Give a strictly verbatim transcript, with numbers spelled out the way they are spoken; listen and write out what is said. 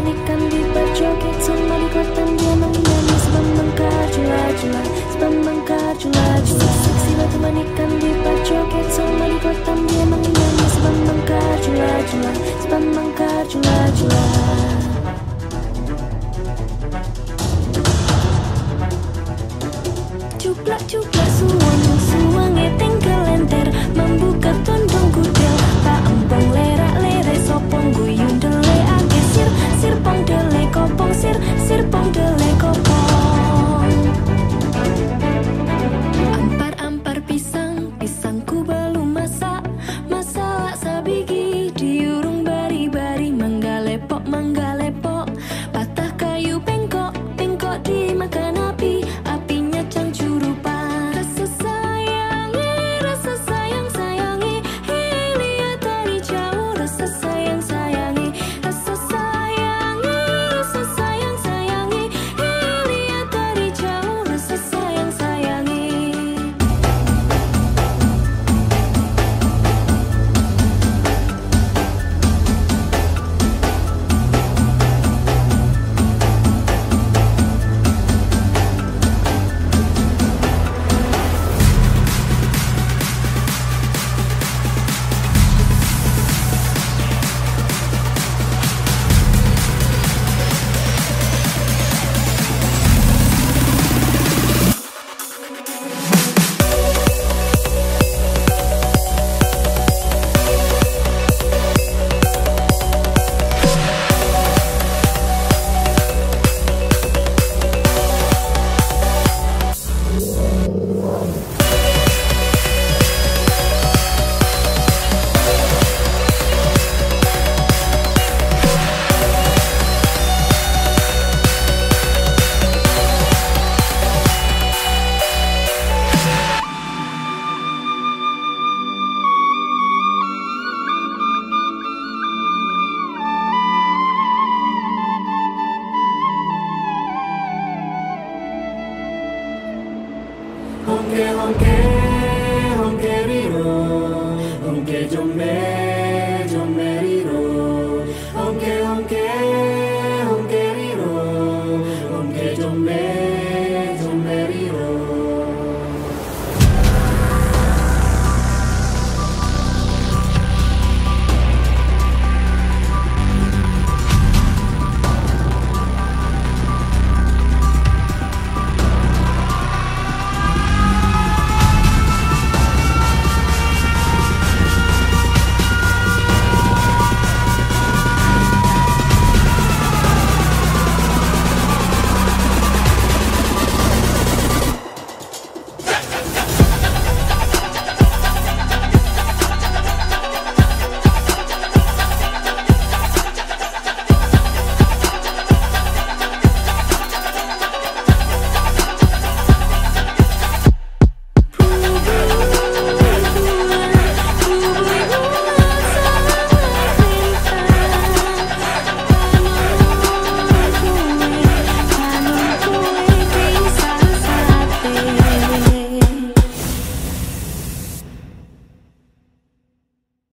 manikan di berjoget sama di kotan dia menyanyi sebab mengkar jula-jula, sebab mengkar jula-jula. Seksi batu manikan di berjoget sama di kotan dia menyanyi sebab mengkar jula-jula, sebab mengkar jula-jula. Cuplak-cuplak suwang, suwange tinggal lenter membuka tondong kudel. Tak empong lerak-lere sopong guyung dele ake sir, sir pong dele kopong sir, sir pong dele kopong. Ampar-ampar pisang, pisangku belum masak, masak sabigi diurung bari-bari manggalepok, manggalepok. Patah kayu bengkok, bengkok dimakan api. Honke honke honke riro, honke jome jome riro, honke honke